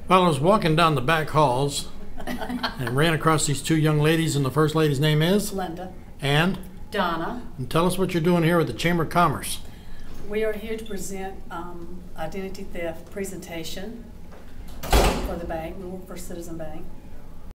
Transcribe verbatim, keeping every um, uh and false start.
Well, I was walking down the back halls and ran across these two young ladies, and the first lady's name is? Linda. And? Donna. And tell us what you're doing here with the Chamber of Commerce. We are here to present um, identity theft presentation for the bank. We work for Citizen Bank.